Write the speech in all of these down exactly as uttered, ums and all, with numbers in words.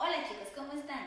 Hola chicos, ¿cómo están?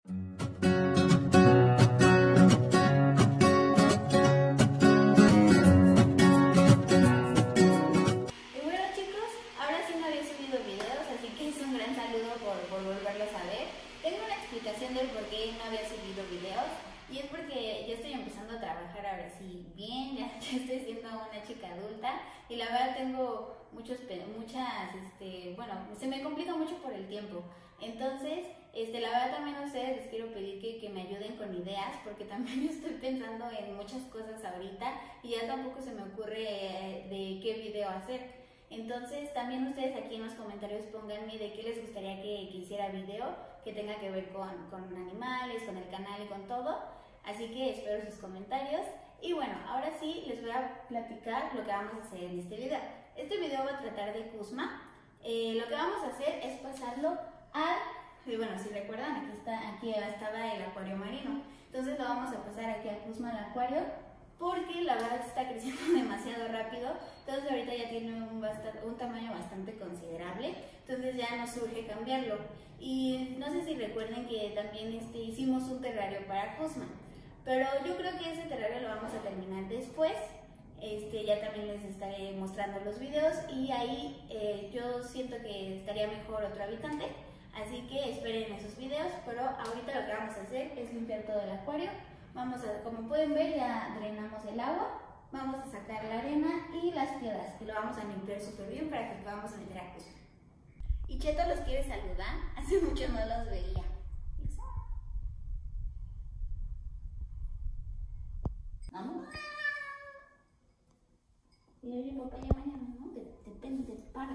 Y bueno chicos, ahora sí no había subido videos, así que es un gran saludo por, por volverlos a ver. Tengo una explicación del por qué no había subido videos y es porque ya estoy empezando a trabajar ahora sí bien, ya, ya estoy siendo una chica adulta y la verdad tengo muchos, muchas, este, bueno, se me complica mucho por el tiempo. Entonces, este, la verdad también a ustedes les quiero pedir que, que me ayuden con ideas porque también estoy pensando en muchas cosas ahorita y ya tampoco se me ocurre eh, de qué video hacer. Entonces también ustedes aquí en los comentarios pónganme de qué les gustaría que, que hiciera video que tenga que ver con, con animales, con el canal y con todo. Así que espero sus comentarios. Y bueno, ahora sí les voy a platicar lo que vamos a hacer en este video. Este video va a tratar de Kuzma. Eh, lo que vamos a hacer es pasarlo al... Y bueno, si recuerdan, aquí, está, aquí estaba el acuario marino. Entonces lo vamos a pasar aquí a Kuzma al acuario porque la verdad está creciendo demasiado rápido. Entonces ahorita ya tiene un, un tamaño bastante considerable. Entonces ya nos surge cambiarlo. Y no sé si recuerden que también este, hicimos un terrario para Kuzma. Pero yo creo que ese terrario lo vamos a terminar después. Este, ya también les estaré mostrando los videos y ahí eh, yo siento que estaría mejor otro habitante. Así que esperen esos videos, pero ahorita lo que vamos a hacer es limpiar todo el acuario. Vamos a, como pueden ver, ya drenamos el agua. Vamos a sacar la arena y las piedras y lo vamos a limpiar súper bien para que podamos meter a Kuzma. Y Cheto los quiere saludar, hace mucho no los veía. ¿Vamos? Y oye papá ya mañana, ¿no? Te, te, te, te paro.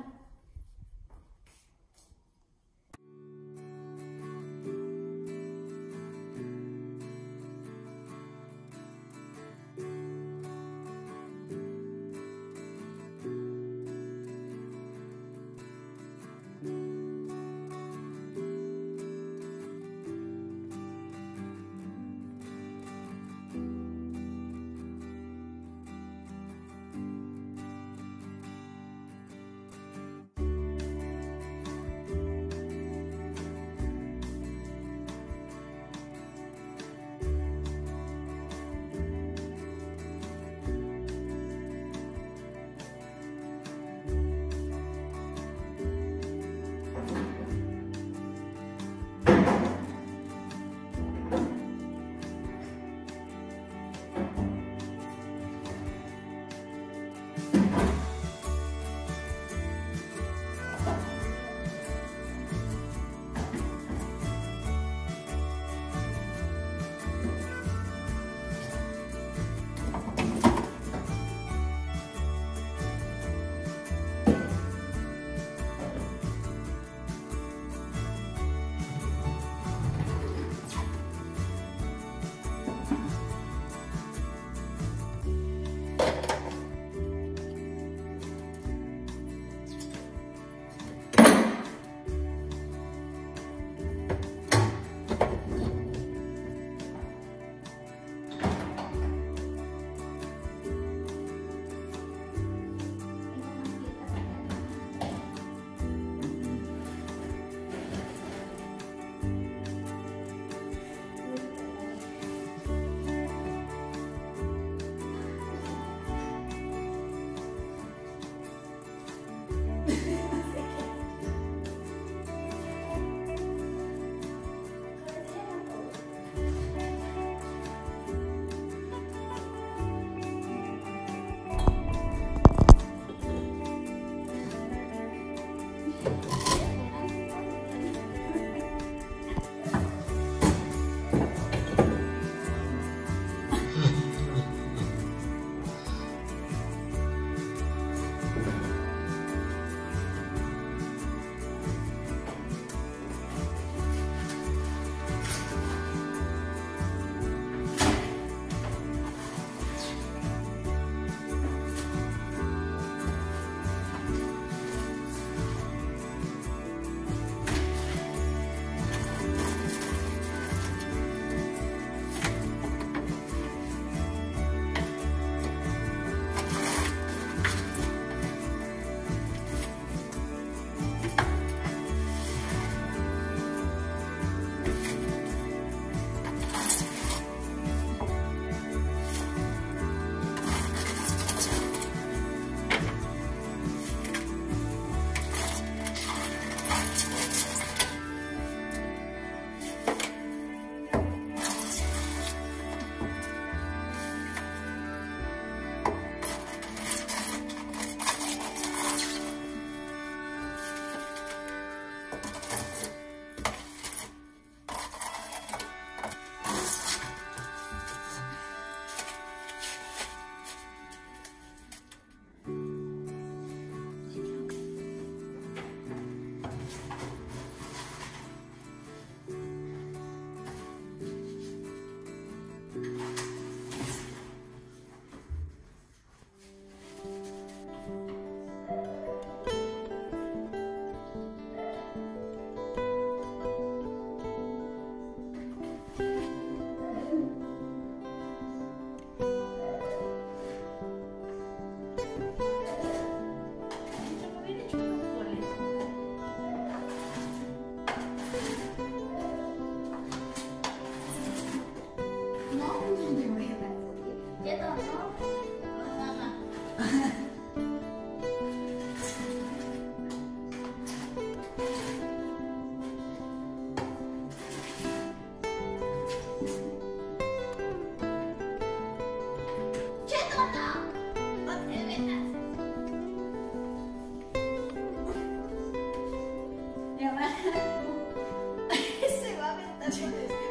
recomendaciones que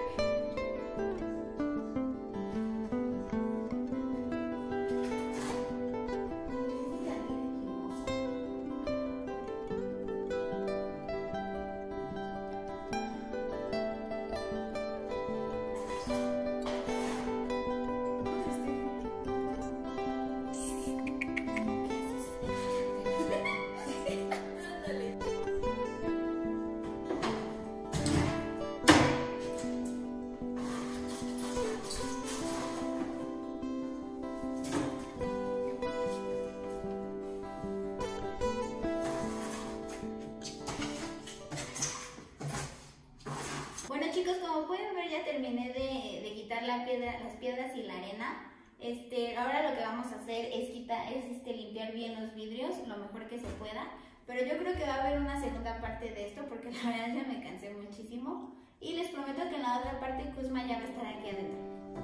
Bueno chicos, como pueden ver ya terminé de, de quitar la piedra, las piedras y la arena. Este, ahora lo que vamos a hacer es quitar, es este, limpiar bien los vidrios lo mejor que se pueda. Pero yo creo que va a haber una segunda parte de esto porque la verdad ya me cansé muchísimo. Y les prometo que en la otra parte Kuzma ya va a estar aquí adentro.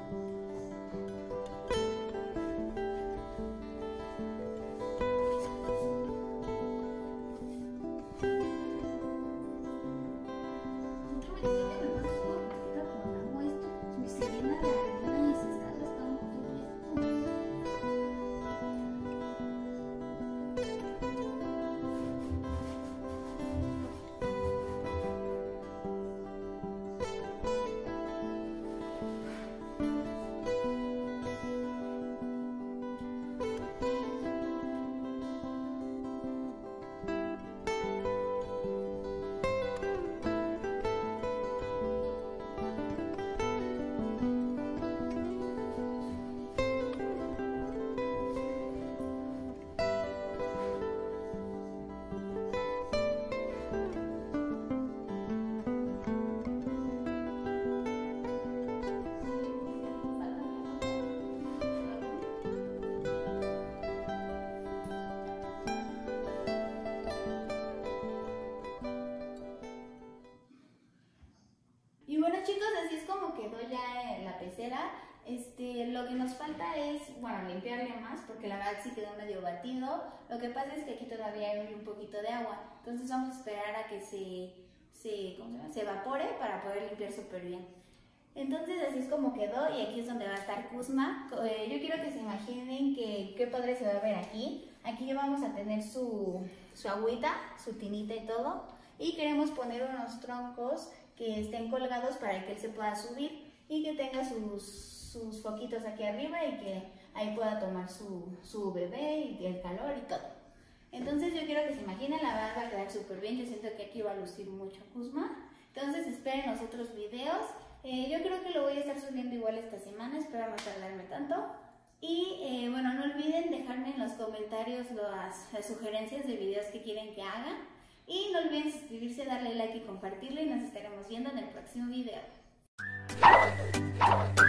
Y bueno chicos, así es como quedó ya la pecera. Este, lo que nos falta es, bueno, limpiarle más porque la verdad sí quedó medio batido. Lo que pasa es que aquí todavía hay un poquito de agua, entonces vamos a esperar a que se, se, ¿cómo se llama? se evapore para poder limpiar súper bien. Entonces así es como quedó y aquí es donde va a estar Kuzma. Eh, yo quiero que se imaginen que qué padre se va a ver aquí. Aquí ya vamos a tener su, su agüita, su tinita y todo. Y queremos poner unos troncos que estén colgados para que él se pueda subir y que tenga sus, sus foquitos aquí arriba y que ahí pueda tomar su, su bebé y el calor y todo. Entonces yo quiero que se imaginen, la verdad va a quedar súper bien. Yo siento que aquí va a lucir mucho Kuzma. Entonces esperen los otros videos. Eh, yo creo que lo voy a estar subiendo igual esta semana, espero no tardarme tanto. Y eh, bueno, no olviden dejarme en los comentarios las, las sugerencias de videos que quieren que haga. Y no olviden suscribirse, darle like y compartirlo y nos estaremos viendo en el próximo video.